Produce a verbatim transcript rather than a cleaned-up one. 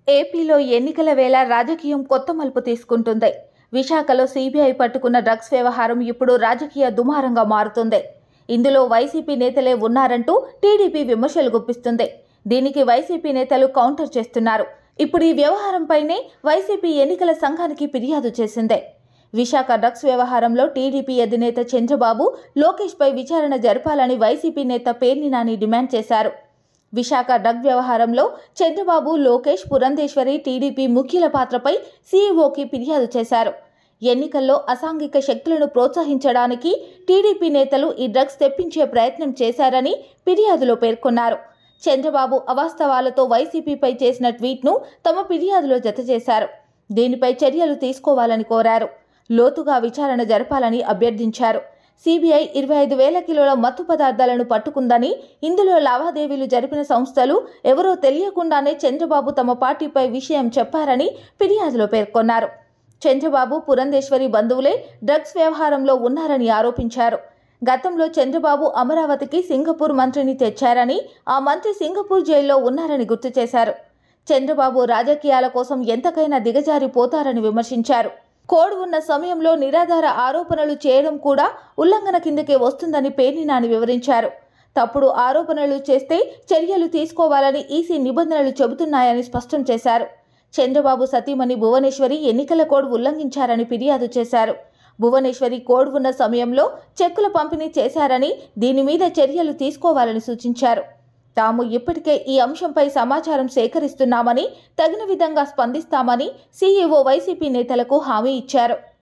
ఏపీలో ఎన్నికల వేళ రాజకీయం కొత్త మలుపు తీసుకుంటుంది. విశాఖలో సీబీఐ పట్టుకున్న డ్రగ్స్ వ్యవహారం ఇప్పుడు రాజకీయ దుమారంగా మారుతుంది. ఇందులో వైసీపీ నేతలే ఉన్నారంటూ టీడీపీ విమర్శలు గుప్పిస్తుంది. దీనికి వైసీపీ నేతలు కౌంటర్ చేస్తున్నారు. ఇప్పుడు ఈ వ్యవహారంపైనే వైసీపీ ఎన్నికల సంఘానికి ఫిర్యాదు చేసింది. విశాఖ డ్రగ్స్ వ్యవహారంలో టీడీపీ అధినేత చంద్రబాబు, లోకేష్ పై విచారణ జరపాలని వైసీపీ నేత పేర్ని నాని డిమాండ్ చేశారు. విశాఖ డ్రగ్ వ్యవహారంలో చంద్రబాబు, లోకేష్, పురంధేశ్వరి, టీడీపీ ముఖ్యుల పాత్రపై సీఈఓకి ఫిర్యాదు చేశారు. ఎన్నికల్లో అసాంఘిక శక్తులను ప్రోత్సహించడానికి టీడీపీ నేతలు ఈ డ్రగ్స్ తెప్పించే ప్రయత్నం చేశారని ఫిర్యాదులో పేర్కొన్నారు. చంద్రబాబు అవాస్తవాలతో వైసీపీపై చేసిన ట్వీట్ను తమ ఫిర్యాదులో జతచేశారు. దీనిపై చర్యలు తీసుకోవాలని కోరారు. లోతుగా విచారణ జరపాలని అభ్యర్థించారు. సీబీఐ ఇరవై ఐదు వేల కిలోల మత్తు పదార్థాలను పట్టుకుందని, ఇందులో లావాదేవీలు జరిపిన సంస్థలు ఎవరో తెలియకుండానే చంద్రబాబు తమ పార్టీపై విషయం చెప్పారని ఫిర్యాదులో పేర్కొన్నారు. చంద్రబాబు, పురంధేశ్వరి బంధువులే డ్రగ్స్ వ్యవహారంలో ఉన్నారని ఆరోపించారు. గతంలో చంద్రబాబు అమరావతికి సింగపూర్ మంత్రిని తెచ్చారని, ఆ మంత్రి సింగపూర్ జైల్లో ఉన్నారని గుర్తు చేశారు. చంద్రబాబు రాజకీయాల కోసం ఎంతకైనా దిగజారిపోతారని విమర్శించారు. కోడ్ ఉన్న సమయంలో నిరాధార ఆరోపణలు చేయడం కూడా ఉల్లంఘన కిందకే వస్తుందని పేర్ని నాని వివరించారు. తప్పుడు ఆరోపణలు చేస్తే చర్యలు తీసుకోవాలని ఈసీ నిబంధనలు చెబుతున్నాయని స్పష్టం చేశారు. చంద్రబాబు సతీమణి భువనేశ్వరి ఎన్నికల కోడ్ ఉల్లంఘించారని ఫిర్యాదు చేశారు. భువనేశ్వరి కోడ్ ఉన్న సమయంలో చెక్కుల పంపిణీ చేశారని, దీని మీద చర్యలు తీసుకోవాలని సూచించారు. తాము ఇప్పటికే ఈ అంశంపై సమాచారం సేకరిస్తున్నామని, తగిన విధంగా స్పందిస్తామని సీఈఓ వైసీపీ నేతలకు హామీ ఇచ్చారు.